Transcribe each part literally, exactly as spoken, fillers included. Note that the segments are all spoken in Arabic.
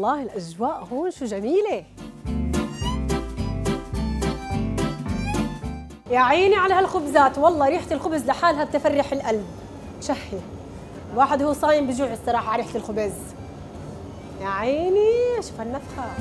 الله الاجواء هون شو جميله. يا عيني على هالخبزات، والله ريحه الخبز لحالها بتفرح القلب. شهي الواحد وهو صايم بجوع الصراحه على ريحه الخبز. يا عيني شوف هالنفخه.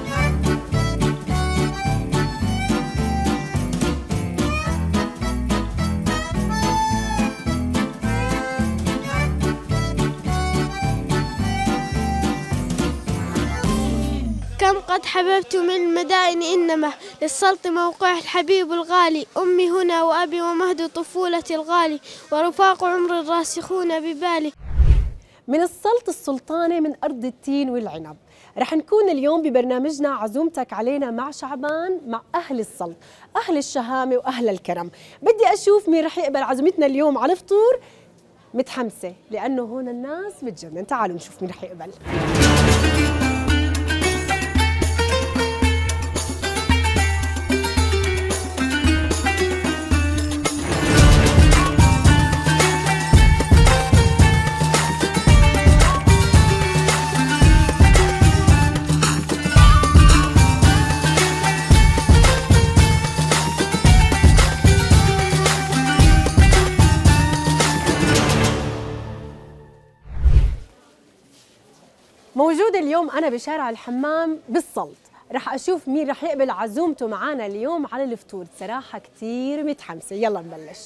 كم قد حببت من المدائن إنما للسلط موقع الحبيب الغالي. أمي هنا وأبي ومهد طفولتي الغالي ورفاق عمر الراسخون ببالي. من السلط السلطانة من أرض التين والعنب. رح نكون اليوم ببرنامجنا عزومتك علينا مع شعبان مع أهل السلط، أهل الشهامة وأهل الكرم. بدي أشوف مين رح يقبل عزومتنا اليوم على الفطور. متحمسة لأنه هون الناس بتجنن. تعالوا نشوف مين رح يقبل. موجودة اليوم أنا بشارع الحمام بالسلط، رح أشوف مين رح يقبل عزومته معنا اليوم على الفطور. صراحة كتير متحمسة. يلا نبلش.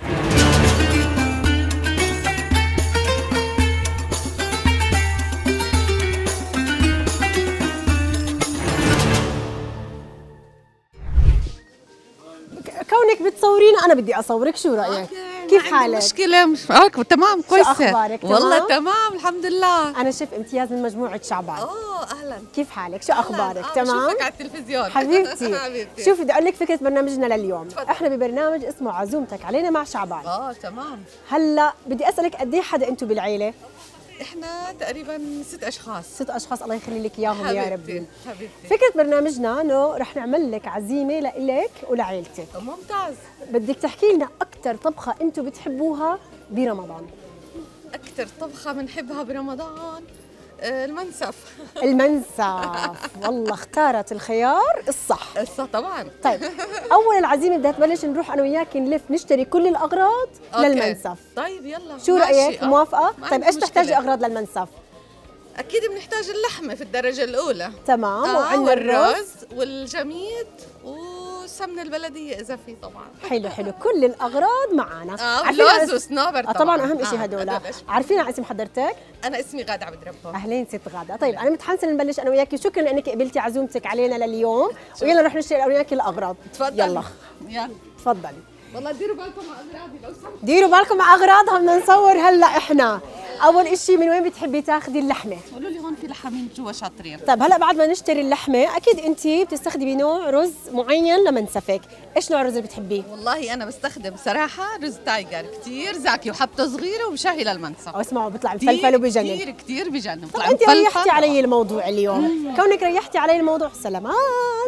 كونك بتصورين أنا بدي أصورك، شو رأيك؟ كيف حالك؟ مشكلة مش معك تمام كويسة. شو أخبارك؟ والله تمام؟ تمام الحمد لله. أنا شيف امتياز من مجموعة شعبان. أوه أهلا. كيف حالك؟ شو أخبارك؟ آه تمام؟ بشوفك على التلفزيون. حبيبتي. حبيبتي. شوفي بدي أقول لك فكرة برنامجنا لليوم. تفضل. إحنا ببرنامج اسمه عزومتك علينا مع شعبان. آه تمام. هلا بدي أسألك قد إيه حدا أنتم بالعيلة؟ احنا تقريبا ست اشخاص. ست اشخاص، الله يخلي لك اياهم يا ربي. حبيبتي. فكره برنامجنا انه رح نعمل لك عزيمه لإلك ولعائلتك. ممتاز. بدك تحكي لنا اكثر طبخه انتم بتحبوها برمضان. اكثر طبخه بنحبها برمضان المنسف. المنسف والله اختارت الخيار الصح. الصح طبعا. طيب اول العزيمه بدها تبلش نروح انا وياك نلف نشتري كل الاغراض أوكي. للمنسف. طيب يلا. شو رايك؟ أه. موافقه؟ طيب ايش تحتاجي اغراض للمنسف؟ اكيد بنحتاج اللحمه في الدرجه الاولى. تمام. آه وعندنا الرز والجميد والسمنه البلديه اذا في طبعا. حلو حلو كل الاغراض معنا. اه لوز وصنوبر طبعا. طبعا اهم شيء هدول. آه عارفين على اسم حضرتك؟ انا اسمي غادة عبد ربه. اهلين ست غادة. طيب انا متحمسه نبلش انا وياكي. شكرا لانك قبلتي عزومتك علينا لليوم. ويلا نروح نشتري انا وياكي الاغراض. تفضل. يلا يلا تفضلي. والله ديروا بالكم مع اغراضي لو سمحتوا. ديروا بالكم مع اغراضها. بدنا نصور هلا احنا. اول شيء من وين بتحبي تاخذي اللحمه؟ قولوا لي هون في لحمين جوا شاطرين. طيب هلا بعد ما نشتري اللحمه اكيد انت بتستخدمي نوع رز معين لمنسفك. ايش نوع الرز اللي بتحبيه؟ والله انا بستخدم صراحه رز تايجر كثير زاكي وحبته صغيره ومشهي للمنسف. او اسمعوا بيطلع مفلفل وبجنن. كثير كثير بجنن. طب انت ريحتي علي الموضوع اليوم. كونك ريحتي علي الموضوع سلامات.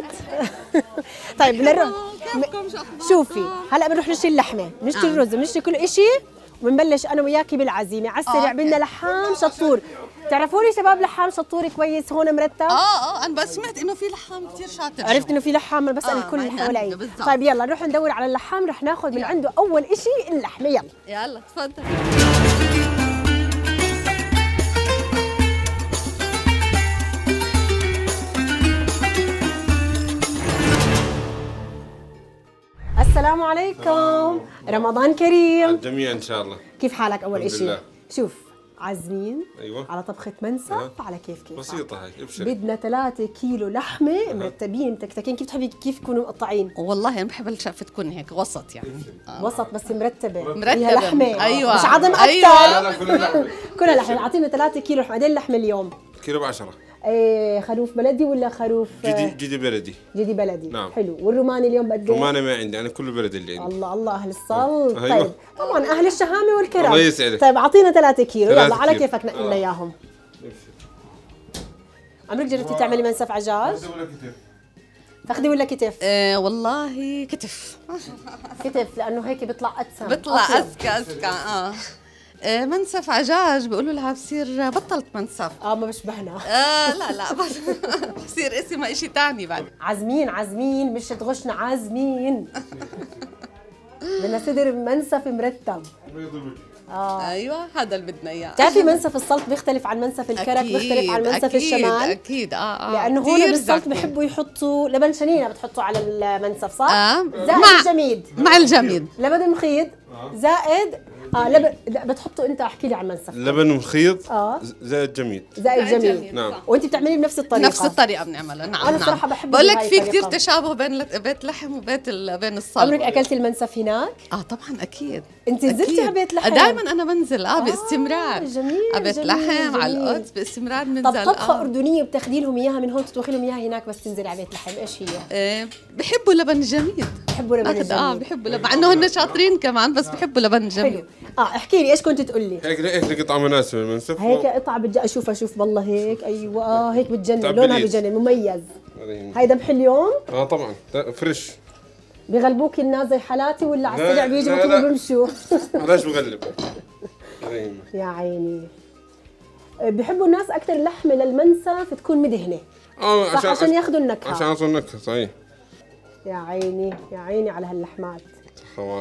طيب بنروح. شوفي هلا بنروح نشتري اللحمه، بنشتري الرز، بنشتري كل شيء وبنبلش انا وياكي بالعزيمه. على السريع بدنا لحام شطور. بتعرفوا لي شباب لحام شطور كويس هون مرتب؟ اه اه انا بس سمعت انه في لحام كثير شاطر. عرفت انه في لحام، بس بسال آه كل اللي حوالي. بالزبط. طيب يلا نروح ندور على اللحام، رح ناخذ من عنده اول شيء اللحمه. يلا يلا تفضل. السلام عليكم. رمضان كريم. الجميع ان شاء الله. كيف حالك؟ اول شيء لله. شوف عازمين ايوه على طبخه منسف. أيوة. على كيف كيف بسيطه هاي. ابشري. بدنا ثلاثة كيلو لحمه أه. مرتبين تكتكين. كيف تحبي كيف يكونوا مقطعين؟ والله انا بحب الشقفه تكون هيك وسط يعني. آه. وسط بس مرتبه. مرتبه فيها لحمه. ايوه مش عظم اكثر. أيوة. لا كلها لحمه. كلها لحمه. اعطينا ثلاثة كيلو. قدين اللحمه اليوم؟ كيلو ب عشرة. ايه خروف بلدي ولا خروف جدي جدي بلدي. جدي بلدي. نعم. حلو. والروماني اليوم بقد ايه؟ روماني ما عندي، انا كله بلدي اللي عندي. الله الله اهل السلط. أيوة. طيب طبعا اهل الشهامه والكرم. الله يسعدك. طيب اعطينا ثلاثة كيلو. يلا على كيلو. كيفك نقي لنا اياهم. عمرك جربتي تعملي منسف عجاج؟ تاخذي ولا كتف؟ آه والله كتف. كتف لانه هيك بيطلع اتسم. بيطلع اذكى اذكى. اه آه منسف عجاج بيقولوا لها بصير بطلت منسف. اه ما بشبهنا. اه لا لا بس بصير اسمها شيء ثاني بعد. عازمين عازمين مش تغشنا عازمين. بدنا صدر منسف مرتب. آه. ايوه هذا اللي بدنا اياه. بتعرفي منسف السلط بيختلف عن منسف الكرك، بيختلف عن منسف أكيد الشمال. اكيد اه اه لانه هون بالسلط بحبوا يحطوا لبن شنينه بتحطوا على المنسف صح؟ آه. زائد مع الجميد. مع الجميد لبن مخيط زائد اه لبن بتحطوا. انت احكي لي عن المنسف. لبن مخيط اه زائد جميد. زائد جميد. نعم. وانت بتعمليه بنفس الطريقه. نفس الطريقه بنعملها. نعم انا نعم. صراحه بحب بقول لك في كثير تشابه بين بيت لحم وبيت بين السلط. عمرك اكلتي المنسف هناك؟ اه طبعا اكيد. انت نزلتي على بيت لحم؟ دائما انا بنزل اه باستمرار. آه جميل. على بيت جميل لحم جميل. على القدس باستمرار بننزل. طب طبخه آه. اردنيه بتاخذي لهم اياها من هون تطبخي لهم اياها هناك بس تنزلي على بيت لحم، ايش هي؟ آه بحبوا لبن الجميد. بحبوا لبن الجميد. اه بحبوا لبن، مع انه هن شاطرين كمان بس بحبوا لبن الجميد. حلو. اه احكي لي ايش كنت تقول لي؟ هيك هيك قطعه مناسبه المنسف. هيك قطعه بدي اشوف اشوف والله هيك. ايوه اه هيك بتجنن، لونها بجنن مميز. هيدا محل اليوم؟ اه طبعا فريش. بغلبوك الناس زي حالاتي ولا على السريع بيجوا بطلوا بيمشوا؟ ليش بغلب؟ يا عيني. بحبوا الناس اكثر اللحمه للمنسف تكون مدهنه. اه عشان عشان ياخذوا النكهه. عشان ياخذوا النكهه صحيح. يا عيني يا عيني على هاللحمات. خواش.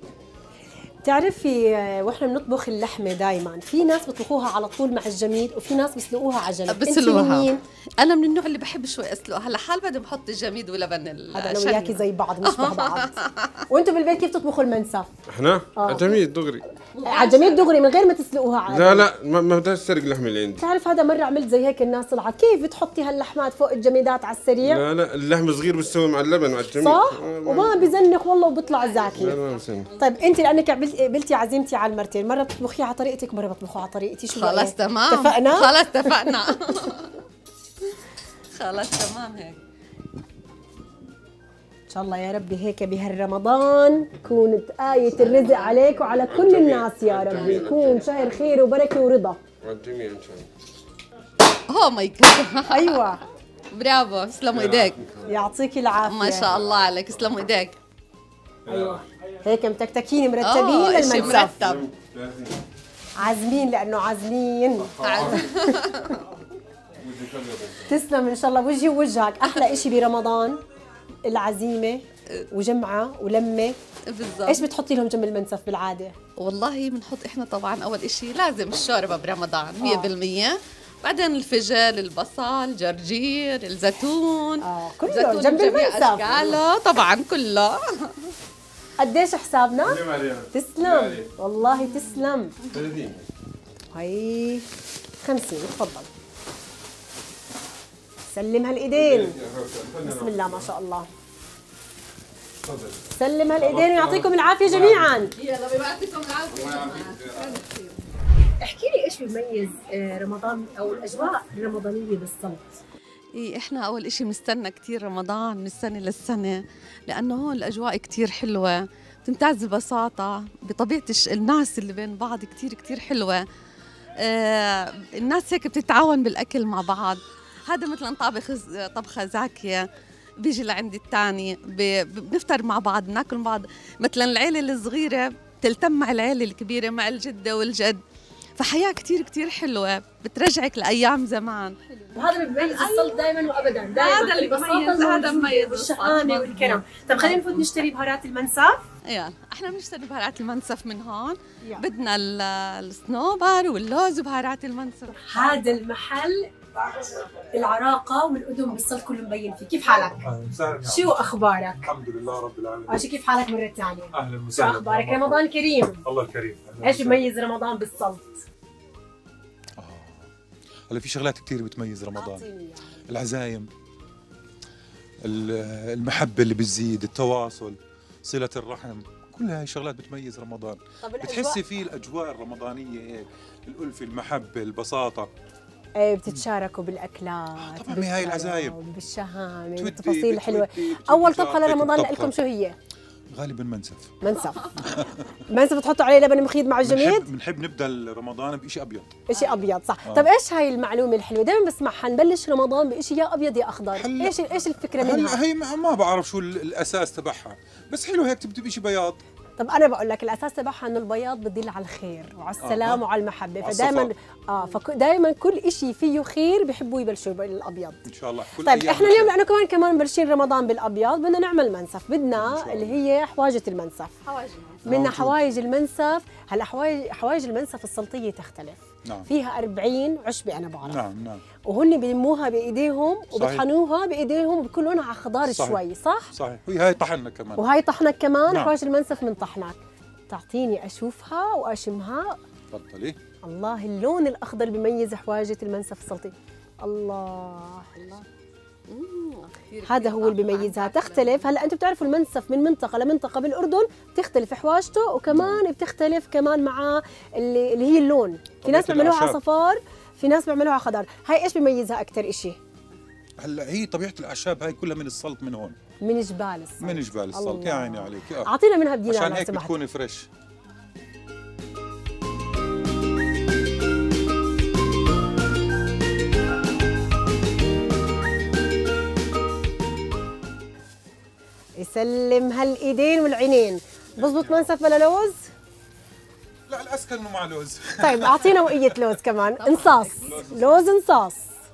بتعرفي واحنا بنطبخ اللحمه دائما في ناس بيطبخوها على طول مع الجميد وفي ناس بيسلقوها على جنب. بسلقوها. انا من النوع اللي بحب شوي اسلقها، هلا حال بدي بحط الجميد ولبن الشني. هذا انا وياكي زي بعض نشبه بعض. وانتم بالبيت كيف تطبخوا المنسف؟ احنا على جميد دغري. على جميد دغري من غير ما تسلقوها على لا لا ما ما بدهاش تسرق اللحمه اللي عندي. بتعرف هذا مره عملت زي هيك الناس طلعت كيف بتحطي هاللحمات فوق الجميدات على السريع؟ لا لا اللحم صغير بتسوي مع اللبن مع الجميد. صح؟ وما بزنخ والله وبيطلع زاكي. لا ما بزنخ. طيب انت لانك قبلتي عزيمتي على المرتين، مره بتطبخيها على طريقتك مره بطبخها على طريقتي. شو خلاص تمام. اتفقنا؟ خلاص اتفقنا. خلاص تمام هيك. ان شاء الله يا ربي هيك بهالرمضان تكون آية الرزق عليك وعلى كل الناس يا ربي، يكون شهر خير وبركه ورضا. الجميع ان شاء الله. اوه ماي جاد. ايوه برافو، اسلموا ايديك. يعطيكي العافيه. ما شاء الله عليك، اسلموا ايديك. ايوه هيك متكتكين مرتبين للمنسف. مرتب. عازمين لانه عازمين. تسلم ان شاء الله وجهي ووجهك. احلى إشي برمضان العزيمه وجمعه ولمه. بالضبط. ايش بتحطي لهم جنب المنسف بالعاده؟ والله بنحط احنا طبعا اول إشي لازم الشوربه برمضان مية بالمية. بعدين الفجل، البصل، جرجير، الزيتون. اه كله الزيتون جنب بجميع المنسف. اشكاله طبعا كله. قديش حسابنا؟ تسلم والله تسلم. ثلاثين. هي خمسين. تفضل. سلم هالايدين. بسم الله ما شاء الله. سلم هالايدين ويعطيكم العافيه جميعا. يلا بيعطيكم العافيه. احكي لي ايش بيميز رمضان او الاجواء الرمضانيه بالسلط؟ إيه إحنا أول إشي بنستنى كتير رمضان من السنة للسنة، لأنه هون الأجواء كتير حلوة، بتمتاز البساطة بطبيعة الناس اللي بين بعض كتير كتير حلوة. آه الناس هيك بتتعاون بالأكل مع بعض. هذا مثلا طابخ طبخة زاكية بيجي لعند الثاني، بنفطر مع بعض، بناكل مع بعض. مثلا العيلة الصغيرة تلتم مع العيلة الكبيرة، مع الجدة والجد، فحياة كتير كتير حلوة بترجعك لأيام زمان. وهذا اللي بيميز السلط دائما وابدا. هذا اللي بيميز، هذا مميز والشهامه والكرم. طب خلينا نفوت نشتري بهارات المنسف. يلا احنا بنشتري بهارات المنسف من هون. يلا. بدنا الصنوبر واللوز وبهارات المنسف. هذا المحل العراقه والاردن بالسلط كله مبين فيه. كيف حالك؟ شو اخبارك؟ الحمد لله رب العالمين. عاشي كيف حالك مره ثانيه؟ اهلا وسهلا. شو اخبارك؟ رمضان كريم. الله الكريم. ايش بيميز رمضان بالسلط؟ اه هلا في شغلات كثير بتميز رمضان. العزايم، المحبه اللي بتزيد، التواصل، صله الرحم، كل هاي الشغلات بتميز رمضان. بتحسي فيه الاجواء الرمضانيه هيك، الالفه، المحبه، البساطه. ايه بتتشاركوا بالاكلات. طبعا هاي العزايم بالشهامه بالتفاصيل الحلوه. اول طبخه لرمضان لكم شو هي؟ غالبا منسف. منسف. منسف بتحطوا عليه لبن مخيط مع الجميد؟ بنحب نبدا رمضان بشيء ابيض. شيء ابيض صح. آه. طب ايش هاي المعلومه الحلوه دائما بسمعها، نبلش رمضان بشيء يا ابيض يا اخضر. ايش ايش الفكره منها؟ هي ما بعرف شو الاساس تبعها، بس حلو هيك تبدي بشيء بياض. طب انا بقول لك الاساس تبعها انه البياض بدل على الخير وعلى السلام آه. وعلى المحبه، على فدائما اه فدائما كل شيء فيه خير بحبوا يبلشوا بالابيض. ان شاء الله. كل طيب أيام احنا اليوم بخير. لانه كمان كمان مبلشين رمضان بالابيض بدنا نعمل منسف، بدنا اللي هي حواجه المنسف. حواجب بدنا حوايج المنسف. هلا حوايج حوايج المنسف السلطيه تختلف. نعم. فيها أربعين عشبه انا بعرف. نعم نعم. وهن بلموها بايديهم صحيح. وبطحنوها بايديهم وبكون لونها على خضار صحيح. شوي، صح؟ صحيح. وهي هاي طحنا كمان. وهي طحنك كمان. نعم. حوايج المنسف من طحنك. تعطيني اشوفها واشمها. تفضلي. الله اللون الاخضر بيميز حواجه المنسف السلطي. الله الله هذا هو اللي بيميزها. تختلف. هلا انتم بتعرفوا المنسف من منطقه لمنطقه بالاردن بتختلف حواجته، وكمان بتختلف كمان مع اللي, اللي هي اللون. في ناس بيعملوها على صفار، في ناس بيعملوها على خضار. هاي ايش بيميزها اكثر شيء؟ هلا هي طبيعه الاعشاب هاي كلها من السلط من هون، من جبال السلط. من جبال السلط. يا عيني عليك. آه. اعطينا منها بدينا عشان لو هيك سمحت. بتكوني فريش. يسلم هالايدين والعينين. بزبط منسف بلا لوز؟ لا الاسكن انه مع لوز. طيب اعطينا وقيه لوز كمان. انصاص لوز انصاص.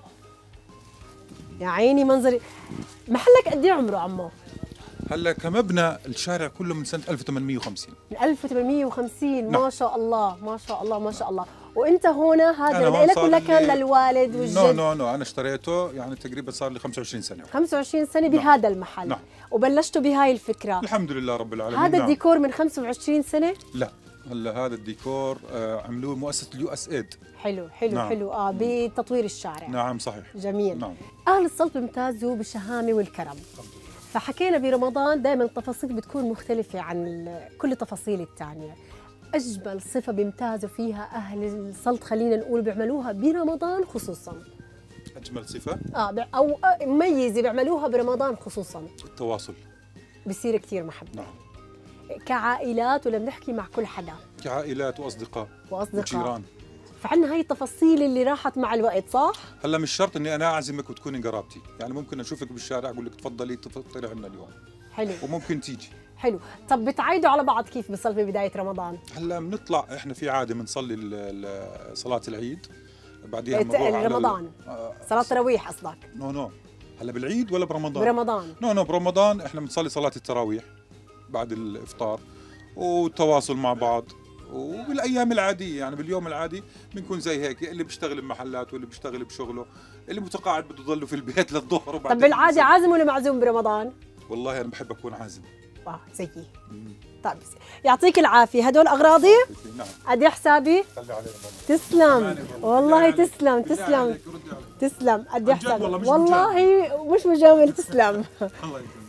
يا عيني منظري. محلك قد ايه عمره عمو؟ هلا كمبنى الشارع كله من سنه ألف وثمانمئة وخمسين. من ألف وثمانمئة وخمسين. نعم. ما شاء الله ما شاء الله ما شاء الله. وانت هنا هذا أنا هون لك صار ولا كان لي- للوالد والجد؟ نو نو نو انا اشتريته يعني تقريبا صار لي خمسة وعشرين سنه. خمسة وعشرين سنه بهذا المحل. نعم. وبلشتوا بهاي الفكره. الحمد لله رب العالمين. هذا نعم. الديكور من خمسة وعشرين سنه؟ لا هلا هذا الديكور آه عملوه مؤسسه اليو اس ايد. حلو حلو نعم. حلو اه بتطوير الشارع. نعم صحيح. جميل. نعم. اهل السلط بيمتازوا بالشهامه والكرم. فحكينا برمضان دائما التفاصيل بتكون مختلفه عن ال- كل التفاصيل الثانيه. اجمل صفه بيمتازوا فيها اهل السلط خلينا نقول بيعملوها برمضان خصوصا. اجمل صفه اه ب- او آه، مميزه بيعملوها برمضان خصوصا. التواصل. بصير كثير محبه. نعم. كعائلات ولا بنحكي مع كل حدا. كعائلات واصدقاء واصدقاء. وجيران. فعندنا هاي التفاصيل اللي راحت مع الوقت، صح؟ هلا مش شرط اني انا اعزمك وتكوني قرابتي، يعني ممكن اشوفك بالشارع اقول لك تفضلي تفطري عنا اليوم. حلو وممكن تيجي. حلو. طب بتعايدوا على بعض كيف بصل ببدايه رمضان؟ هلا بنطلع احنا في عاده بنصلي ال- ال- صلاه العيد بعديها الت- بنروح على ال- رمضان. آه، صلاه تراويح قصدك؟ نو نو هلا بالعيد ولا برمضان؟ برمضان. نو نو برمضان احنا بنصلي صلاه التراويح بعد الافطار والتواصل مع بعض. وبالايام العاديه يعني باليوم العادي بنكون زي هيك، اللي بيشتغل بمحلات واللي بيشتغل بشغله، اللي متقاعد بده يضله في البيت للظهر. طب بالعاده عازم ولا معزوم برمضان؟ والله انا بحب اكون عازم. اه زيي. طيب يعطيك العافيه. هدول اغراضي؟ نعم. قد ايه حسابي؟ خلي علينا تسلم والله. تسلم تسلم تسلم. قد ايه حسابي؟ والله مش والله مش مجامل. تسلم. الله يكرمك.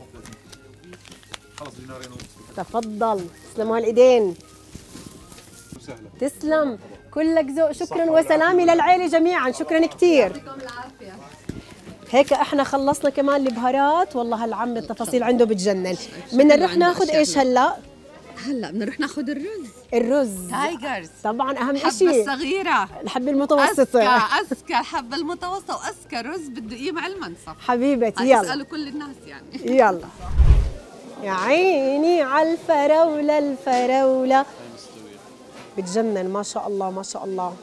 خلص دينارين ونص. تفضل. تسلموا هالايدين. وسهلا. تسلم. كلك ذوق. شكرا وسلامي للعيله جميعا. شكرا كثير. هيك احنا خلصنا كمان البهارات. والله هالعم التفاصيل عنده بتجنن. بدنا نروح ناخذ ايش هلا؟ هلا بدنا نروح ناخذ الرز. الرز تايجرز. طبعا اهم الحبة شيء. الصغيرة. الحبة المتوسطة. أذكى أذكى الحبة المتوسطة وأذكى رز بده إيه مع المنسف. حبيبتي هاي يلا. تسألوا كل الناس يعني. يلا. يا عيني على الفراولة. الفراولة بتجنن ما شاء الله ما شاء الله.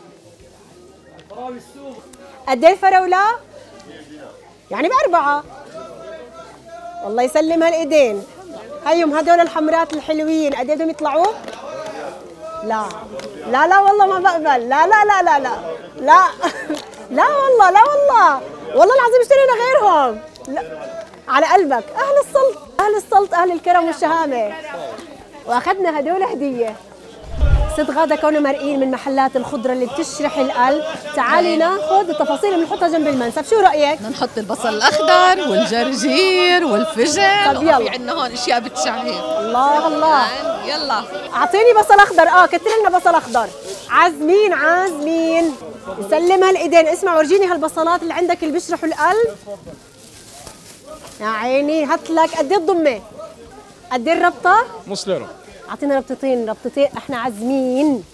قد ايه الفراولة؟ يعني بأربعة. والله يسلم هالإيدين. هيهم هدول الحمرات الحلوين قد ايه بدهم يطلعوا؟ لا لا لا والله ما بقبل. لا لا لا لا لا لا لا والله لا والله والله العظيم اشترينا غيرهم. لا على قلبك. اهل السلط اهل السلط اهل الكرم والشهامه. واخذنا هدول هديه. ست غاده كونوا مرقين من محلات الخضره اللي بتشرح القلب. تعالي ناخذ التفاصيل بنحطها جنب المنسف. شو رايك؟ بدنا نحط البصل الأخضر والجرجير والفجل. طب يلا. وفي عندنا هون أشياء بتشهي. الله الله. يلا. اعطيني بصل اخضر. اه كتر لنا بصل اخضر. عازمين عازمين. يسلمها الايدين. اسمع ورجيني هالبصلات اللي عندك اللي بيشرحوا القلب. يا عيني هات لك. قد ايه الضمه؟ قد ايه الربطه؟ نص ليره. اعطينا ربطتين ربطتين. احنا عازمين.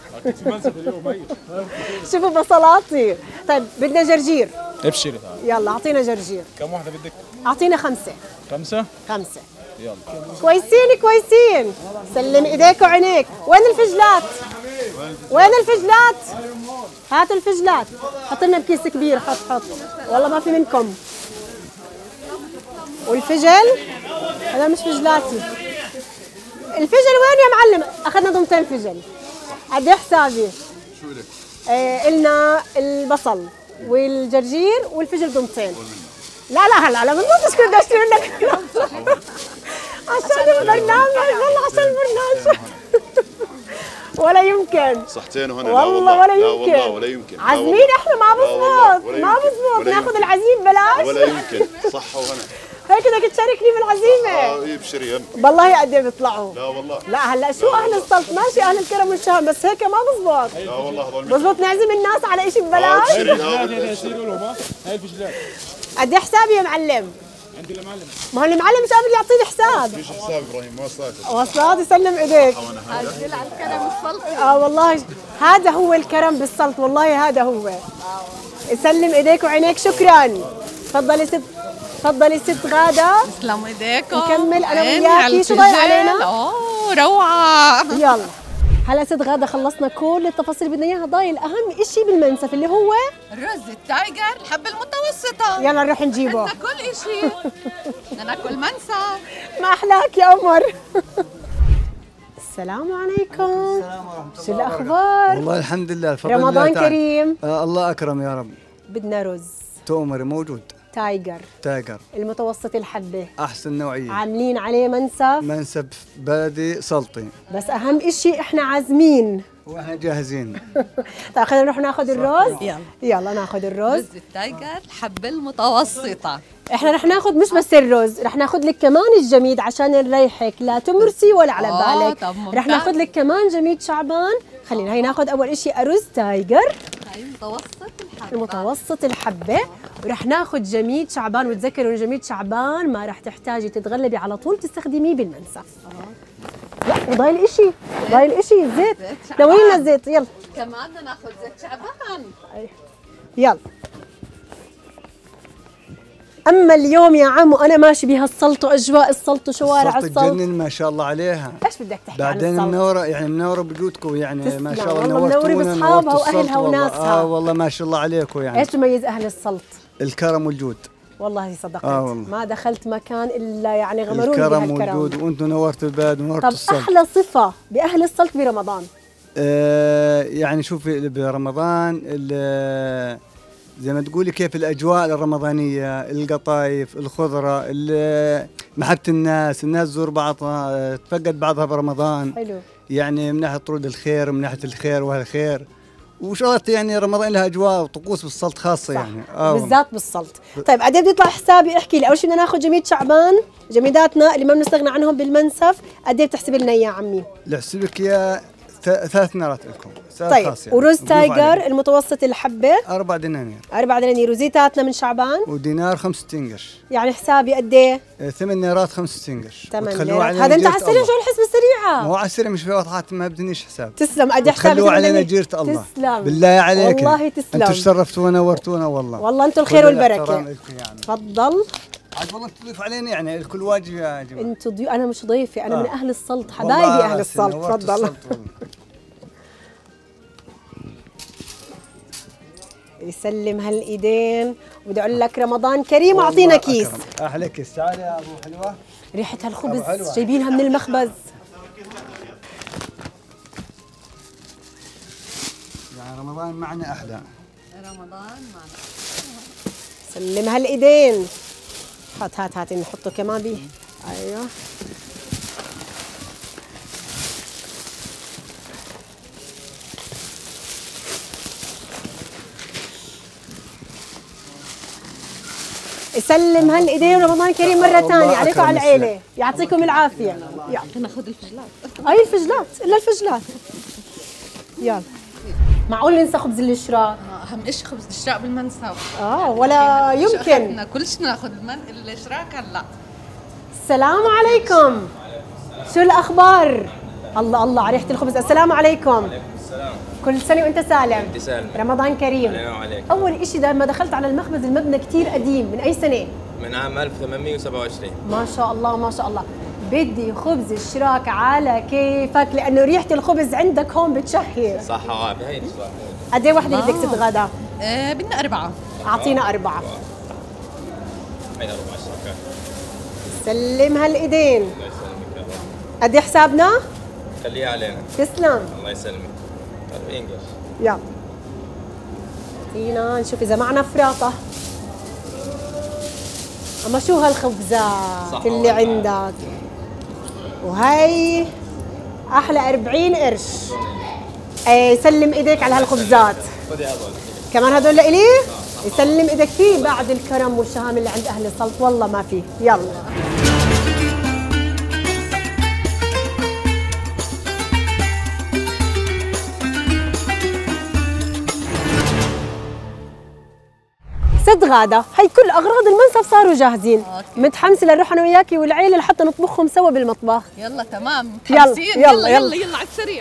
شوفوا بصلاتي. طيب بدنا جرجير. ابشري. يلا اعطينا جرجير. كم واحده بدك؟ اعطينا خمسه. خمسه. خمسه. كويسين كويسين. سلم ايديك وعينيك. وين الفجلات؟ وين الفجلات؟ هاتوا الفجلات. حط لنا بكيس كبير. حط حط والله ما في منكم. والفجل هذا مش فجلاتي. الفجل وين يا معلم؟ اخذنا ضمتين فجل. قد ايه حسابي؟ شو لك؟ ايه النا البصل والجرجير والفجل ضمتين. لا لا هلا لا ما بديش كنت اشتري منك عشان البرنامج والله عشان البرنامج ولا يمكن. صحتين وهنا. والله ولا يمكن. لا والله ولا يمكن. عازمين احنا ما بزبط ما بزبط ناخذ العزيم بلاش ولا يمكن. صحة وهنا. هيك بدك تشاركني بالعزيمة. اه ابشري يم. والله قد ايه بيطلعوا. لا والله. لا هلا شو اهل السلط ماشي اهل الكرم والشام بس هيك ما بزبط. لا والله هذول بزبط نعزم الناس على شيء ببلاش. هاي الفجلات قد ايه حسابي يا معلم؟ عندي المعلم. ما هو المعلم مش قادر يعطيني حساب. فيش حساب ابراهيم مواصلات. وصلات يسلم ايديك. عجل على الكرم السلطي. اه والله هذا هو الكرم بالسلط والله هذا هو. يسلم ايديك وعينيك شكرا. تفضلي ست تفضلي ست غادة. تسلموا ايديكم. نكمل انا عيني وياكي على شو ضايل الفجل. علينا؟ اوه روعة. يلا هلا ست غادة خلصنا كل التفاصيل اللي بدنا اياها ضايل اهم شيء بالمنسف اللي هو الرز التايجر الحبة المتوسطة. يلا نروح نجيبه. بدنا كل شيء. بدنا ناكل منسف. ما احلاك يا قمر. السلام عليكم. السلام ورحمة الله. شو الاخبار؟ والله الحمد لله الفضل رمضان لله تعالى. كريم. آه الله اكرم يا رب. بدنا رز تؤمري موجود. تايجر تاجر المتوسط الحبة احسن نوعيه. عاملين عليه منسف منسف بلدي سلطي بس اهم شيء احنا عازمين. واحنا جاهزين. طيب خلينا نروح ناخذ الرز. يلا يلا ناخذ الرز. رز التايجر الحبة المتوسطة. احنا رح ناخذ مش بس الرز، رح ناخذ لك كمان الجميد عشان نريحك، لا تمرسي ولا على آه، بالك. طب ممتاز. رح ناخذ لك كمان جميد شعبان. خلينا هي ناخذ اول شيء ارز تايجر هاي متوسط الحبة. المتوسط الحبه، ورح ناخذ جميد شعبان. وتذكروا انه جميد شعبان ما رح تحتاجي تتغلبي على طول تستخدميه بالمنسف. لا وضايل اشي ضايل اشي الزيت. ناولي لنا الزيت يلا. كمان بدنا ناخذ زيت شعبان. يلا. اما اليوم يا عم وانا ماشي بهالسلط واجواء السلط وشوارع السلط السلط تجنن ما شاء الله عليها. ايش بدك تحكي عن بعدين السلط؟ منوره يعني منوره بوجودكم يعني ما شاء الله والله منوري نورتونا باصحابها نورتوا واهلها السلط والله. وناسها. اه والله ما شاء الله عليكم يعني. ايش تميز اهل السلط؟ الكرم والجود. والله صدقت. آه والله. ما دخلت مكان الا يعني غمروني الكرم بهالكرم. والجود وانتم نورتوا البلد ونورتوا طب السلط. احلى صفه باهل السلط برمضان؟ آه يعني شوفي برمضان ال- زي ما تقولي كيف الاجواء الرمضانيه، القطايف، الخضره، ال- محبه الناس، الناس تزور بعضها، تفقد بعضها برمضان. حلو. يعني من ناحيه طرود الخير، من ناحيه الخير واهالخير. وشغلات يعني رمضان لها اجواء وطقوس بالسلط خاصه صح. يعني. آه بالذات بالسلط. طيب قد ايه بده يطلع حسابي؟ احكي لي اول شيء بدنا ناخذ جميد شعبان، جميداتنا اللي ما بنستغنى عنهم بالمنسف، قد ايه بتحسبي لنا اياه عمي؟ لحسبك يا ث- ثلاث نارات لكم. طيب خاص يعني. ورز نضيف تايجر عليه. المتوسط الحبه أربع دنانير. أربع دنانير. وزيتاتنا من شعبان ودينار خمسة وستين قرش. يعني حسابي قد ايه؟ آه، ثمان نيرات خمسة وستين قرش. ثمان وتخلوه ليرات. علينا هذا انت جيرة على السريع الله. شو الحسبه السريعه؟ ما هو على السريع مش في وضعات ما بدنيش حساب. تسلم قد ايه حسابي؟ خلوا علينا ثمان جيرة الله. تسلم بالله عليك. والله تسلم. انتم شرفتونا ونورتونا والله. والله انتم الخير كل والبركه. الاحترام لكم يعني. تفضل. عاد والله تضيف علينا يعني الكل واجب يا جماعه. انتوا ضيوف، انا مش ضيفه، انا آه. من اهل السلط، والله حبايبي اهل راسي، السلط. نورتوا تفضل. السلط والله. يسلم هالايدين. وبدي اقول لك رمضان كريم واعطينا والله كيس. أكرم. احلى كيس. تعال يا ابو حلوه. ريحه أبو هالخبز حلوة. جايبينها من المخبز. يعني رمضان معنا احلى. رمضان معنا. سلم هالايدين. هات هات هات نحطه كمان بيه. ايوه. يسلم هالايدين. رمضان كريم مره الله ثانيه عليكم أكرم وعلى العيله. السلام. يعطيكم العافيه. يلا ناخذ الفجلات. اي الفجلات الا الفجلات. يلا. معقول ننسى خبز الاشراق؟ اهم شيء خبز الاشراق بالمنسف. اه ولا يمكن. بدنا كل شيء ناخذ المن الاشراق هلا. السلام عليكم. شو الاخبار؟ الله الله على ريحه الخبز. السلام عليكم. السلام. كل سنه وانت سالم. انت سالم. رمضان كريم. علينا وعليك. اول شيء لما دخلت على المخبز المبنى كثير قديم، من اي سنه؟ من عام ألف وثمانمئة وسبعة وعشرين. ما شاء الله ما شاء الله. بدي خبز الشراك على كيفك لانه ريحه الخبز عندك هون بتشهي. صح عابي هي السؤال. قد ايه وحده بدك تتغدى؟ آه بدنا اربعه. اعطينا اربعه. هيدا ربع الشركات. سلم هالايدين. الله يسلمك يا رب. قد ايه حسابنا؟ خليها علينا. تسلم. الله يسلمك. انجلش. يلا. اعطينا نشوف اذا معنا فراطه. اما شو هالخبزات اللي عندك؟ وهي احلى أربعين قرش. ايه سلم ايديك على هالخبزات. خذي هذول. كمان هدول لإلي؟ يسلم ايدك فيه بعد الكرم والشهامه اللي عند اهل السلط والله ما فيه. يلا. ست غاده، هي كل اغراض المنسف صاروا جاهزين. أوكي. متحمسه لنروح انا وياكي والعيله لحتى نطبخهم سوا بالمطبخ. يلا تمام متحمسين. يلا يلا يلا, يلا, يلا على السريع.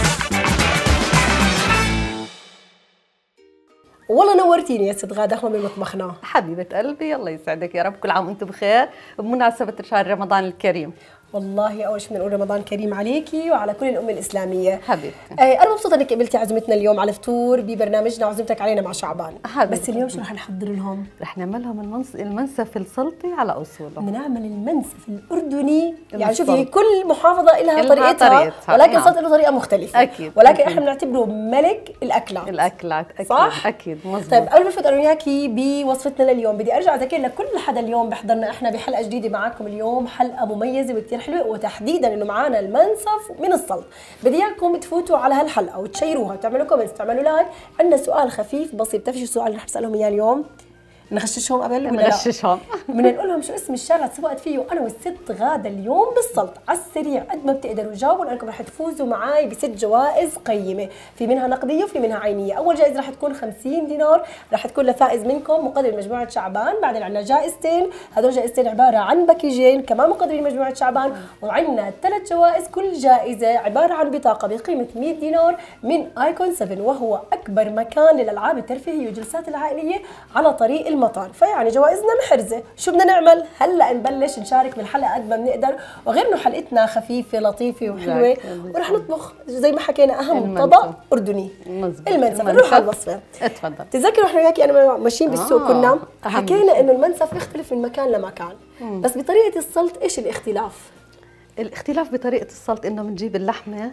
والله نورتيني يا ست غاده هون بمطبخنا. حبيبه قلبي الله يسعدك يا رب، كل عام وانتم بخير بمناسبه شهر رمضان الكريم. والله اول شيء بنقول رمضان كريم عليكي وعلى كل الامه الاسلاميه. حبيبتي. آه انا مبسوطه انك قبلتي عزمتنا اليوم على فطور ببرنامجنا عزمتك علينا مع شعبان. حبيبتي. بس اليوم شو رح نحضر لهم؟ رح نعمل لهم المنس... المنسف السلطي على اصوله. بدنا نعمل المنسف الاردني، يعني شوفي كل محافظه لها طريقتها, طريقتها ولكن نعم. السلطه له طريقه مختلفه. اكيد. ولكن أكيد. احنا بنعتبره ملك الاكلات. الاكلات اكيد. صح؟ اكيد مظبوط. طيب قبل ما نفوت انا وياكي بوصفتنا لليوم بدي ارجع اذكر لكل حدا اليوم بحضرنا احنا بحلقه جديده معاكم اليوم، حلقه مميزه وكثير حلوه، وتحديدا انه معانا المنسف من السلط. بدي اياكم تفوتوا على هالحلقه وتشيروها وتعملوا كومنتس وتعملوا لايك. عندنا سؤال خفيف بسيط، بتعرفي شو السؤال اللي رح اسالهم اياه اليوم؟ نغششهم قبل ولا لا؟ نغششهم. بدنا نقول لهم شو اسم الشارع اللي تسوقت فيه انا والست غاده اليوم بالسلط، على السريع قد ما بتقدروا جاوبوا لانكم رح تفوزوا معي بست جوائز قيمه، في منها نقديه وفي منها عينيه. اول جائزه رح تكون خمسين دينار رح تكون لفائز منكم مقدر مجموعه شعبان، بعدين عندنا جائزتين، هدول جائزتين عباره عن باكيجين كمان مقدرين مجموعه شعبان، وعندنا ثلاث جوائز كل جائزه عباره عن بطاقه بقيمه مئة دينار من ايكون سبعة، وهو اكبر مكان للالعاب الترفيهيه والجلسات العائليه على طريق المطار. فيعني جوائزنا محرزه. شو بدنا نعمل؟ هلا نبلش نشارك بالحلقه قد ما بنقدر، وغير انه حلقتنا خفيفه لطيفه وحلوه ورح نطبخ زي ما حكينا اهم طبق اردني. مزبوط. المنسف. نروح على الوصفه. اتفضل. تذكروا احنا وياكي انا ماشيين بالسوق آه. كنا حكينا انه المنسف يختلف من مكان لمكان، مم. بس بطريقه السلط ايش الاختلاف؟ الاختلاف بطريقه السلط انه بنجيب اللحمه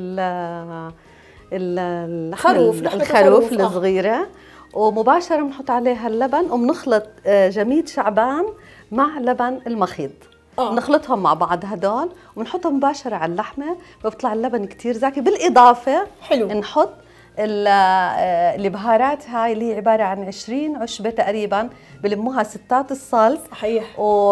اللحمه خروف الخروف الصغيره ومباشرة بنحط عليها اللبن وبنخلط جميد شعبان مع لبن المخيط. آه. نخلطهم مع بعض هدول وبنحطهم مباشرة على اللحمة، فبيطلع اللبن كتير زاكي. بالإضافة حلو نحط البهارات هاي اللي هي عبارة عن عشرين عشبة تقريبا بلموها ستات السلط. صحيح.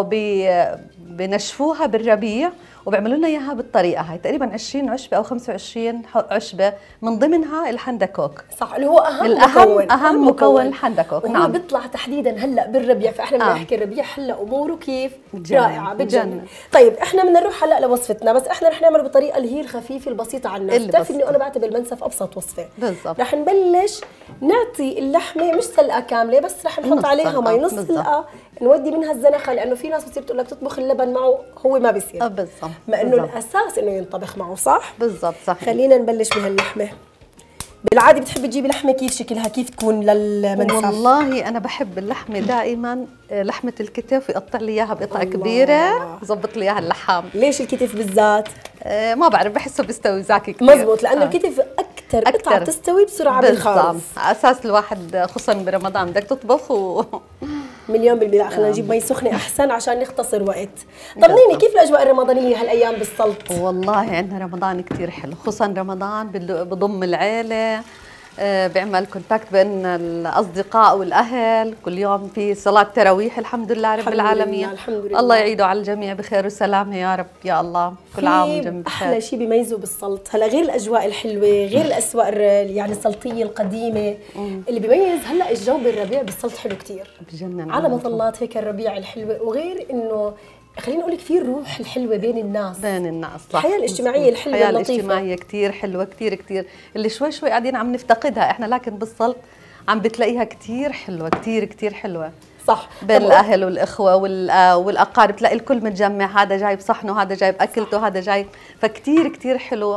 وبنشفوها بالربيع وبيعملوا لنا اياها بالطريقه هاي، تقريبا عشرين عشبه او خمسة وعشرين عشبه، من ضمنها الحندكوك. صح، اللي هو اهم الأهم مكون اهم مكون الحندكوك. وهو نعم. بيطلع تحديدا هلا بالربيع، فاحنا بدنا آه. نحكي الربيع هلا اموره كيف بجنن. رائعه بتجنن. طيب احنا بدنا نروح هلا لوصفتنا، بس احنا رح نعمل بالطريقه اللي هي الخفيفه البسيطه على الناس. بتعرفي انه انا بعتبر المنسف ابسط وصفه. بالضبط. رح نبلش نعطي اللحمه مش سلقه كامله، بس رح نحط عليها مي نص سلقه، نودي منها الزنخه، لانه في ناس بتصير بتقول لك تطبخ اللبن معه، هو ما بيصير. بالضبط. مع انه الاساس انه ينطبخ معه. صح؟ بالضبط. صح. خلينا نبلش بهاللحمه. بالعاده بتحبي تجيبي لحمه كيف شكلها كيف تكون للمنسف؟ والله انا بحب اللحمه دائما لحمه الكتف، ويقطع لي اياها بقطع كبيره، يظبط لي اياها اللحام. ليش الكتف بالذات؟ آه ما بعرف، بحسه بيستوي زاكي كثير. مزبوط، لانه آه. الكتف اكثر قطعه بتستوي بسرعه بالخالص. على اساس الواحد خصوصا برمضان بدك تطبخ و مليون بالمية. خلينا نجيب مي سخنه احسن عشان نختصر وقت. طمنيني كيف الاجواء الرمضانيه هالايام بالسلط؟ والله عندنا رمضان كثير حلو، خصوصا رمضان بضم العيله، بيعمل كونتاكت بين الاصدقاء والاهل، كل يوم في صلاه تراويح الحمد لله رب العالمين. الحمد لله. الله يعيده على الجميع بخير وسلامه يا رب يا الله، كل عام وانتم بخير. احلى شيء بيميزه بالسلط هلا غير الاجواء الحلوه، غير الاسواق يعني السلطيه القديمه، مم. اللي بيميز هلا الجو بالربيع بالسلط حلو كثير بجنن على مطلات هيك الربيع الحلوه، وغير انه خليني اقول لك في الروح الحلوه بين الناس بين الناس صح. الحياه الاجتماعيه الحلوه الحياه اللطيفه الاجتماعيه كثير حلوه كثير كثير، اللي شوي شوي قاعدين عم نفتقدها احنا، لكن بالسلط عم بتلاقيها كثير حلوه كثير كثير حلوه. صح بين الاهل والاخوه والاقارب، تلاقي الكل متجمع، هذا جايب صحنه وهذا جايب اكلته وهذا جايب، فكتير كتير حلو.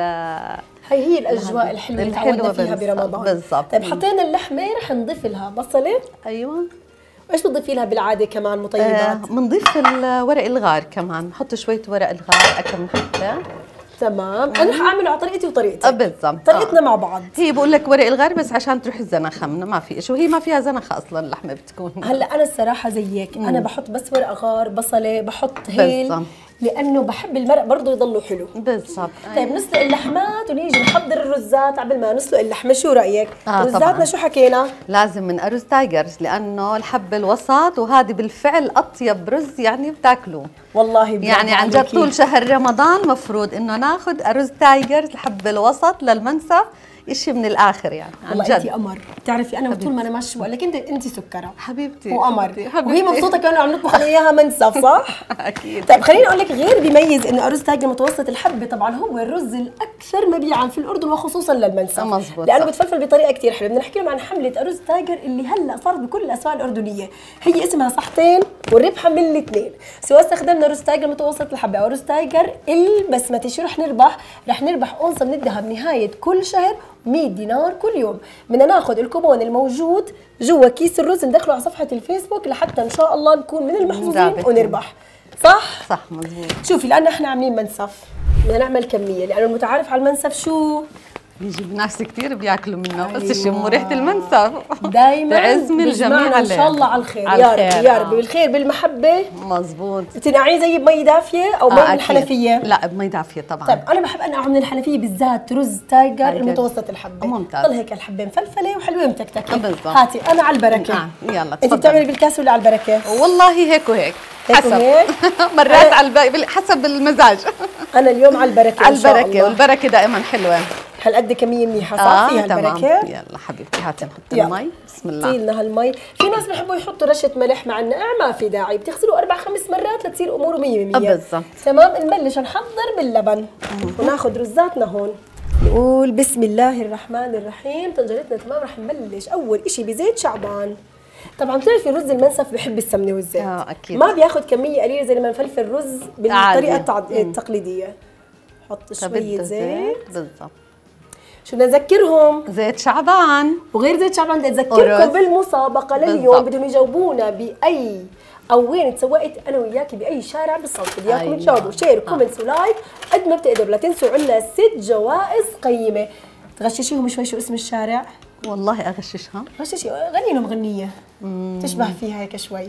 هي هي الاجواء الحلوه اللي تعودنا فيها برمضان. بالضبط. طيب حطينا اللحمه، رح نضيف لها بصله. ايوه. وايش بتضيفي لها بالعاده كمان مطيبات؟ بنضيف آه ورق الغار كمان، بنحط شويه ورق الغار اكم حبه. تمام. انا رح اعمله على طريقتي وطريقتك. آه بالضبط. طريقتنا آه. مع بعض. هي بقول لك ورق الغار بس عشان تروح الزنخه منه، ما في شيء، وهي ما فيها زنخه اصلا اللحمه بتكون. هلا انا الصراحه زيك، مم. انا بحط بس ورق غار، بصله، بحط هيل بالزبط. لانه بحب المرق برضه يضله حلو. بالضبط. طيب نسلق اللحمات ونيجي نحضر الرزات قبل ما نسلق اللحمه، شو رايك؟ آه رزاتنا شو حكينا؟ لازم من ارز تايجرز، لانه الحب الوسط، وهذه بالفعل اطيب رز يعني بتاكلوه والله. يعني عن جد طول شهر رمضان مفروض انه ناخذ ارز تايجرز الحب الوسط للمنسف، شيء من الاخر يعني عن والله جد. انت قمر، بتعرفي انا طول ما انا ماشيه بقول لك انت انت سكره حبيبتي وقمر حبيبتي. حبيبتي. وهي مبسوطه كانوا عم نطبخ انا اياها منسف صح؟ اكيد. طيب خليني اقول لك غير بيميز انه ارز تايجر متوسط الحبه، طبعا هو الرز الاكثر مبيعا في الاردن وخصوصا للمنسف، مزبوط، لانه بتفلفل بطريقه كثير حلوه. بدنا نحكي لهم عن حمله ارز تايجر اللي هلا صارت بكل الاسواق الاردنيه، هي اسمها صحتين والربحه من الاثنين، سواء استخدمنا رز تايجر متوسط الحبه او رز تايجر البسمتي. شو رح نربح؟ رح نربح اونصه من الذهب نهايه كل شهر مية دينار كل يوم. بدنا ناخذ الكوبون الموجود جوا كيس الرز ندخله على صفحه الفيسبوك لحتى ان شاء الله نكون من المحظوظين ونربح. صح؟ صح مزبوط. شوفي لان احنا عاملين منسف بدنا نعمل كميه، لانه المتعارف على المنسف شو؟ بيجي ناس كثير بياكلوا منه. أيوة. بس يشموا ريحه المنسف دائما بعزم الجميع ان شاء الله على الخير. على يا رب يا رب بالخير بالمحبه. مزبوط. تنقعيه زي بمي دافيه او مي آه من الحنفيه؟ لا بمي دافيه طبعا. طيب انا بحب انقعه من الحنفيه بالذات رز تايجر المتوسط الحبه. ممتاز. ضل هيك الحبه مفلفله وحلوه متكتكه. بالضبط. هاتي انا على البركه. آه. يلا انت بتعملي بالكاس ولا على البركه؟ والله هيك وهيك حسب هيك مرات على الب... حسب المزاج. انا اليوم على البركه على البركه، والبركه دائما حلوه. هالقد كميه منيحه صح؟ آه فيها تمام. البركه. يلا حبيبتي هاتي نحط المي. بسم الله. حطي لنا هالمي. في ناس بحبوا يحطوا رشه ملح مع النقع، ما في داعي، بتغسلوا اربع خمس مرات لتصير اموره مية بالمية. بالضبط. تمام. نبلش نحضر باللبن وناخذ رزاتنا هون. نقول بسم الله الرحمن الرحيم. طنجرتنا تمام. رح نبلش اول شيء بزيت شعبان. طبعا بتعرفي رز المنسف بحب السمنه والزيت. اه اكيد. ما بياخذ كميه قليله زي لما نفلفل رز بالطريقه التعد... التقليديه. حط شويه زيت. بالضبط. شو بدنا نذكرهم؟ زيت شعبان. وغير زيت شعبان بدي اذكركم بالمسابقه لليوم. بدهم يجاوبونا باي او وين تسوقت انا وياكي باي شارع بالصوت. بدي اياكم تجاوبوا. شير وكومنتس ولايك قد ما بتقدروا. لا تنسوا عندنا ست جوائز قيمه. تغششيهم شوي شو اسم الشارع؟ والله اغششها. غششي غني لهم غنيه تشبه فيها هيك شوي.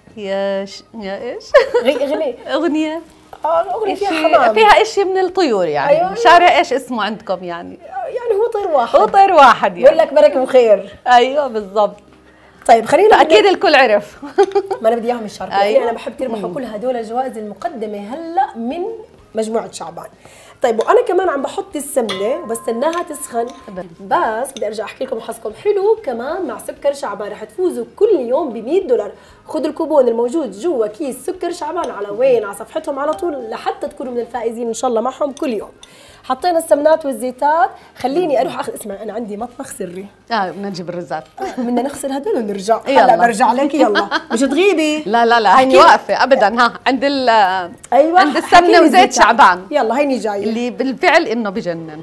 يا ش... يا ايش؟ غني اغنيه. اه اغنيه فيها حمام، فيها شيء من الطيور يعني. أيوة. شارع ايش اسمه عندكم يعني؟ يعني هو طير واحد. هو طير واحد يعني. بقول لك بركه وخير. ايوه بالضبط. طيب خلينا اكيد الكل عرف. ما انا بدي اياهم يشاركوا. أيوة. انا بحب تربحوا كل هدول الجوائز المقدمه هلا من مجموعه شعبان. طيب وانا كمان عم بحط السمنه وبستناها تسخن. بس بدي ارجع احكي لكم حظكم حلو كمان مع سكر شعبان. رح تفوزوا كل يوم ب مية دولار. خذوا الكوبون الموجود جوا كيس سكر شعبان على وين؟ على صفحتهم على طول لحتى تكونوا من الفائزين ان شاء الله معهم كل يوم. حطينا السمنات والزيتات. خليني اروح اخذ. اسمع انا عندي مطبخ سري. اه بدنا نجيب الرزات. بدنا نغسل هدول ونرجع. هلا برجع لك. يلا مش تغيبي. لا لا لا هيني واقفه ابدا. ها عند ال ايوه عند السمنه وزيت شعبان. يلا هيني جايه اللي بالفعل انه بجنن.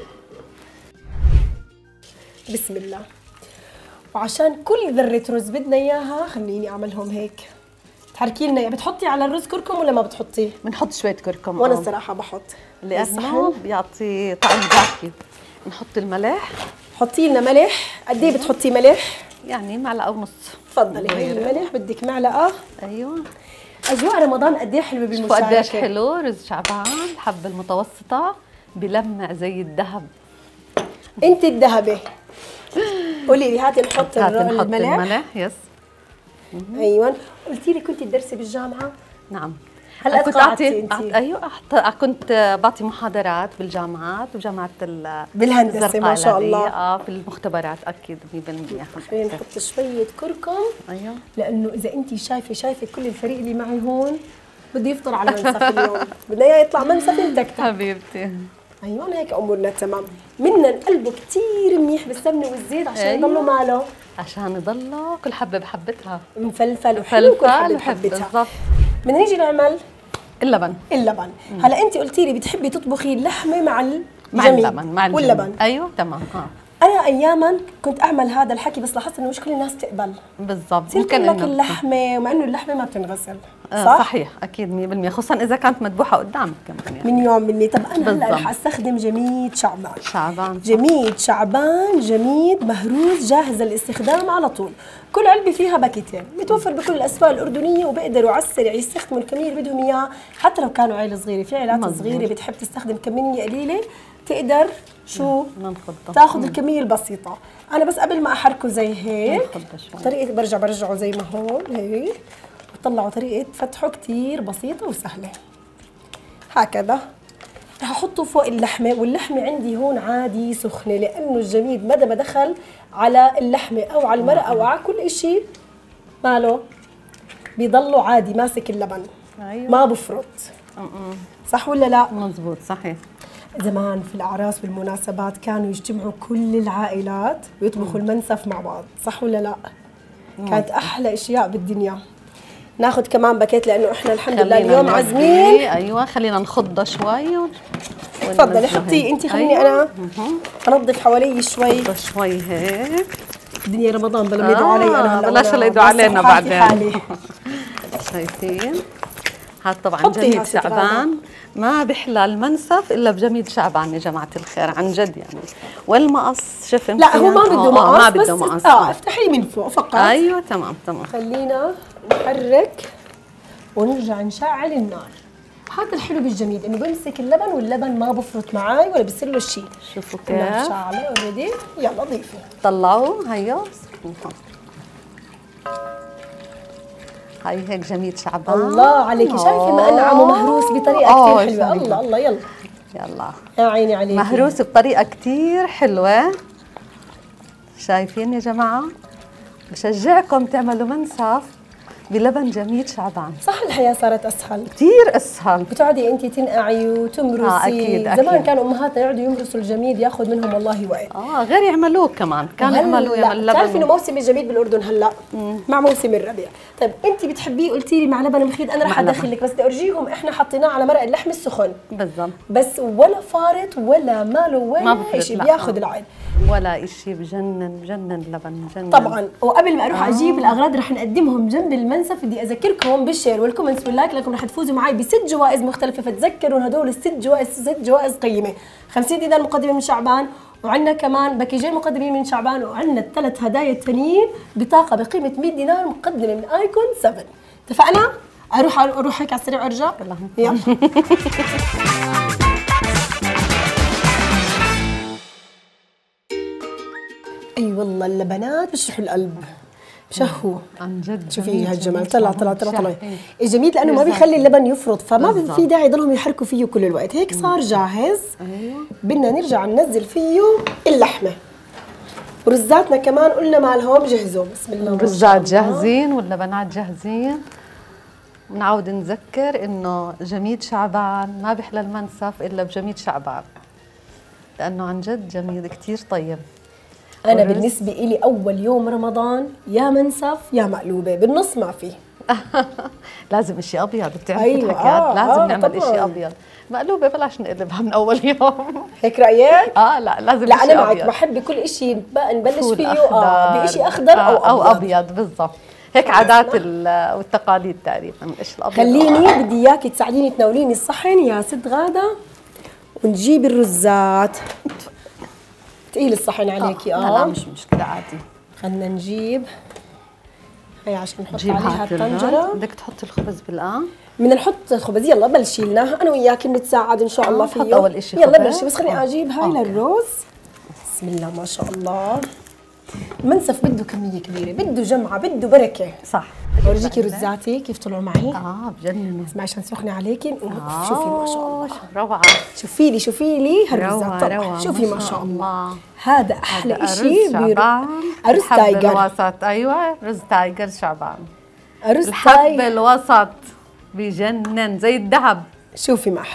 بسم الله. وعشان كل ذره رز بدنا اياها خليني اعملهم هيك. تحركي لنا. بتحطي على الرز كركم ولا ما بتحطيه؟ بنحط شويه كركم. وانا الصراحه بحط لانه بيعطي طعم زاكي. نحط الملح. حطي لنا ملح. قد ايه بتحطي ملح؟ يعني معلقه ونص. تفضلي. هي الملح بدك معلقه. ايوه. اجواء رمضان قد ايه حلوه بالمشاركه. قديش حلو. رز شعبان الحبه المتوسطه بلمع زي الذهب. انت الذهبه. قولي لي هاتي نحط هاتي نحط الملح. الملح. يس. ايوه. قلتي لي كنت تدرسي بالجامعه؟ نعم. هلا كنت اعطي ايوه أحط... كنت بعطي محاضرات بالجامعات وجامعه ال بالهندسه ما شاء الله. اه في المختبرات اكيد مية بالمية. خلينا نحط شويه كركم. ايوه. لانه اذا انت شايفه شايفه كل الفريق اللي معي هون بده يفطر على منسف اليوم. بدنا اياه يطلع منسف متكتك. حبيبتي. ايوه هيك امورنا تمام. بدنا نقلبه كثير منيح بالسمنه والزيت عشان يضلوا ماله عشان يضلوا كل حبه بحبتها، مفلفل وحلو كل حبه فلفل بحبتها. بالضبط. بدنا نيجي نعمل اللبن. اللبن. هلا انت قلتي لي بتحبي تطبخي اللحمه مع الجميد مع اللبن مع الجميد. واللبن. ايوه تمام. اه انا اياما كنت اعمل هذا الحكي بس لاحظت انه مش كل الناس تقبل. بالضبط. صرت ممكن لك انه اللحمه ومع انه اللحمه ما بتنغسل. آه صح؟ صحيح اكيد مية بالمية، خصوصا اذا كانت مذبوحه قدامك كمان يعني. من يوم مني. طب انا هلا بالضبط. رح استخدم جميد شعبان. شعبان صح. جميد شعبان، جميد مهروس جاهز للاستخدام على طول. كل علبه فيها باكيتين، متوفر بكل الاسواق الاردنيه وبيقدروا على السريع يستخدموا الكميه اللي بدهم اياها، حتى لو كانوا عائله صغيره. في عائلات مزبوط. صغيره بتحب تستخدم كميه قليله، تقدر شو ننخضها. تاخذ الكميه البسيطه. انا بس قبل ما احركه زي هيك ننخضها شوي. طريقه برجع برجعه زي ما هون هيك، بطلعوا طريقه فتحه كتير بسيطه وسهله. هكذا رح احطه فوق اللحمه، واللحمه عندي هون عادي سخنه لانه الجميد مدى ما دخل على اللحمه او على المرق او على كل شيء ماله بيضله عادي ماسك اللبن. أيوة. ما بفرط. صح ولا لا؟ مزبوط صحيح. زمان في الاعراس والمناسبات كانوا يجتمعوا كل العائلات ويطبخوا المنسف مع بعض، صح ولا لا؟ كانت احلى اشياء بالدنيا. ناخذ كمان باكيت لانه احنا الحمد لله اليوم عازمين. ايوه خلينا نخضها شوي و... تفضلي حطي انت، خليني أيوة. انا انظف حوالي شوي شوي هيك. الدنيا رمضان بلا ما يدعوا علي انا هلا بلاش اللي يدعوا علينا بعدين. شايفين؟ هذا طبعا جميد شعبان، ما بيحلى المنسف الا بجميد شعبان يا جماعه الخير عن جد يعني. والمقص شوف لا هو ما بده مقص، ما بده مقص. اه افتحيه من فوق فقط. ايوه تمام تمام. خلينا نحرك ونرجع نشعل النار. هذا الحلو بالجميد انه بمسك اللبن واللبن ما بفرط معي ولا بصير له شيء. شوفوا كيف شعله اوريدي. يلا ضيفي طلعوا هيا نحط. هاي هيك جميد شعبان. الله عليكي، شايفه ما انعمه مهروس بطريقه كثير حلوه. الله الله يلا يلا يا عيني عليكي. مهروس بطريقه كثير حلوه. شايفين يا جماعه؟ بشجعكم تعملوا منسف بلبن جميد شعبان. صح الحياه صارت اسهل كثير اسهل. بتقعدي انت تنقعي وتمرسي. آه أكيد زمان أكيد. كانوا امهاتنا يقعدوا يمرسوا الجميد ياخذ منهم والله وقت. اه غير يعملوه كمان، كانوا يعملوه يعمل اللبن. بتعرفي انه موسم الجميد بالاردن هلا مع موسم الربيع. طيب انت بتحبيه قلتي لي مع لبن مخيط، انا رح ادخل لك بس بدي ارجيهم احنا حطيناه على مرق اللحم السخن بالضبط، بس ولا فارط ولا ماله ولا شيء بياخذ العين ولا شيء. بجنن بجنن اللبن بجنن طبعا. وقبل ما اروح آه. اجيب الاغراض رح نقدمهم جنب المنسف. بدي اذكركم بالشير والكومنتس واللايك لكم رح تفوزوا معي بست جوائز مختلفه، فتذكروا هدول الست جوائز ست جوائز قيمه. خمسين دينار مقدمه من شعبان، وعندنا كمان باكيجين مقدمين من شعبان، وعندنا الثلاث هدايا التانيين بطاقه بقيمه مية دينار مقدمه من ايكون سبعة. اتفقنا؟ اروح اروح هيك على السريع وارجع. يلا اي أيوة والله اللبنات بيشرحوا القلب. شهو عن جد. شوفي هالجمال. طلع طلع طلع طلع الجميل لانه ما بيخلي اللبن يفرط، فما في داعي يضلهم يحركوا فيه كل الوقت. هيك صار جاهز. ايوه بدنا نرجع ننزل فيه اللحمه. ورزاتنا كمان قلنا مالهم جهزوا. بسم الله. الرزات جاهزين واللبنات جاهزين. بنعود نذكر انه جميد شعبان ما بيحلى المنسف الا بجميد شعبان، لانه عن جد جميد كثير طيب. انا بالنسبه إلي اول يوم رمضان يا منسف يا مقلوبه، بالنص ما في. لازم شيء ابيض. بتعرفي أيوة. الحكيات آه لازم آه نعمل شيء ابيض. مقلوبه بلاش نقلبها من اول يوم. هيك رايك؟ اه لا لازم. لا انا معك، بحب كل شيء نبلش فيه اه بشيء اخضر آه او ابيض. او ابيض بالضبط. هيك عادات والتقاليد تقريبا. ايش الابيض؟ خليني بدي اياكي تساعديني تناوليني الصحن يا ست غاده، ونجيب الرزات. تقيل الصحن عليكي. اه لا لا مش مشكله عادي. خلينا نجيب هي عشان نحط نجيب عليها الطنجره. بدك تحطي الخبز بالآن؟ بدنا نحط الخبز. يلا بلشي لنا انا وياكي بنتساعد ان شاء الله فيه. نحط اول شيء يلا بلشي. بس خليني اجيب هاي للرز. بسم الله ما شاء الله. المنسف بده كميه كبيره، بده جمعه، بده بركه. صح. اورجيكي رزاتي كيف طلعوا معي. اه بجننوا. اسمعي عشان سخنه عليكي. آه شوفي ما شاء الله روعه. شوفي لي شوفي لي هالرزات طبعا. شوفي ما شاء الله. هذا احلى شيء شعبان. رز تايجر الوسط. ايوه رز تايجر شعبان. رز الحب الوسط بجنن زي الذهب. شوفي ما احلاه.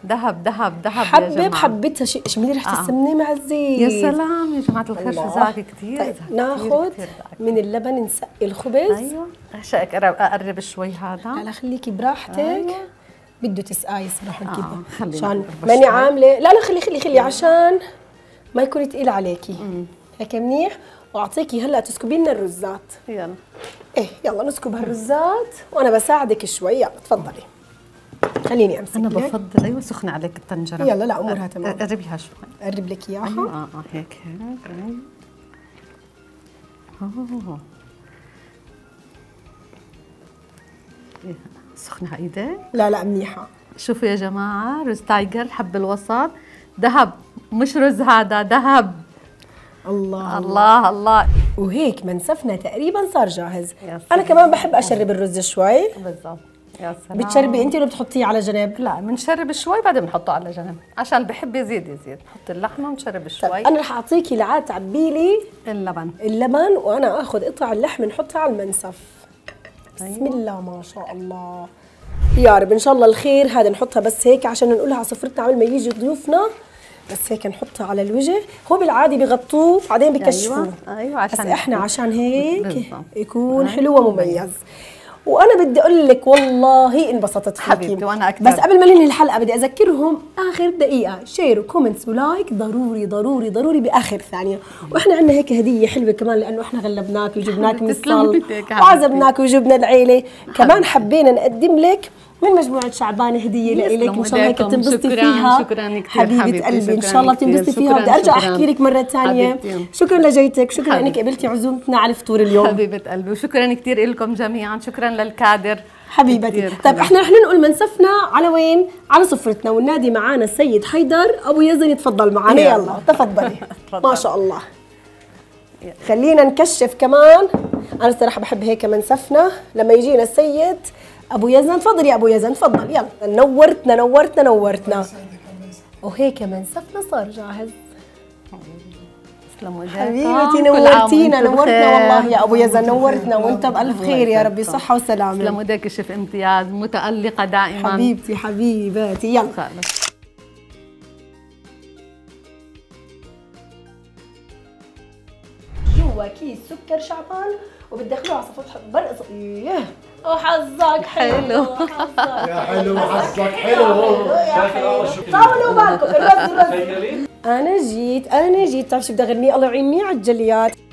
ذهب ذهب ذهب يا حبه جماعه بحبتها شيء شملي ريحه آه. السمنه مع الزيت. يا سلام يا جماعه الخير، شو الله. زاكي كثير. طيب ناخذ من اللبن نسقي الخبز. ايوه عشان اقرب اقرب شوي هذا. لا لا خليكي براحتك. أيوة. بده تسقاي صراحه آه. كده خلينا عشان نقرب ماني شوي. عامله. لا لا خلي خلي خلي عشان ما يكون ثقيل عليكي. مم. هيك منيح. واعطيكي هلا تسكبي لنا الرزات. يلا ايه يلا نسكب هالرزات وانا بساعدك شوي. يلا تفضلي خليني امسك. انا لك. بفضل ايوه سخنه عليك الطنجره. يلا لا امورها تمام. قربيها شوي. اقرب لك اياها. ايوه اه اه هيك هيك. اوه سخنه على ايدك؟ لا لا منيحه. شوفوا يا جماعه رز تايجر الحب الوسط ذهب، مش رز هذا ذهب. الله الله الله. وهيك منسفنا تقريبا صار جاهز. انا كمان بحب اشرب الرز شوي. بالضبط. يا سلام. بتشربي انت ولا بتحطيه على جنب؟ لا بنشرب شوي بعدين بنحطه على جنب عشان اللي بحب يزيد يزيد. نحط اللحمه ونشرب شوي. طيب انا رح اعطيكي لعاد تعبي لي اللبن اللبن وانا اخذ قطع اللحم نحطها على المنسف. أيوة. بسم الله ما شاء الله يا رب ان شاء الله الخير. هذا نحطها بس هيك عشان نقولها على سفرتنا قبل ما يجي ضيوفنا. بس هيك نحطها على الوجه. هو بالعادي بغطوه بعدين بكشفوه. ايوه ايوه عشان بس احنا عشان هيك بالضبط. يكون حلو ومميز. وانا بدي اقول لك والله انبسطت فيكي حبيبتي وانا اكثر. بس قبل ما ننهي الحلقه بدي اذكرهم اخر دقيقه شير وكومنتس ولايك ضروري ضروري ضروري باخر ثانيه. واحنا عندنا هيك هديه حلوه كمان لانه احنا غلبناك وجبناك من الصال وعزمناك وجبنا العيله. كمان حبينا نقدم لك من مجموعة شعبان هدية لإلك إن شاء الله هيك تنبسطي فيها. شكرا كثير حبيبة قلبي إن شاء الله تنبسطي فيها. بدي أرجع أحكي لك مرة ثانية شكرا لجيتك. شكرا إنك قبلتي عزومتنا على الفطور اليوم حبيبة قلبي. وشكرا كثير لكم جميعا. شكرا للكادر حبيبتي. طيب احنا رح ننقل منسفنا على وين؟ على سفرتنا والنادي معانا السيد حيدر أبو يزن يتفضل معنا. يلا تفضلي. ما شاء الله. خلينا نكشف كمان. أنا الصراحة بحب هيك منسفنا لما يجينا السيد ابو يزن. تفضل يا ابو يزن تفضل. يلا نورتنا نورتنا نورتنا. وهيك منسفنا صار جاهز. تسلموا حبيبتي نورتينا نورتنا والله يا ابو يزن نورتنا وانت بالف خير يا ربي صحه وسلامه. تسلموا ايديك شيف امتياز متالقه دائما حبيبتي حبيباتي. يلا جوا كيس سكر شعبان وبتدخلوه على صفحة برقص. ايه وحظك حلو. حظك يا حلو حظك حلو. طولوا بالكم الرز الرز. انا جيت انا جيت. بتعرف شو بدي اغني؟ الله يعيني على الجليات.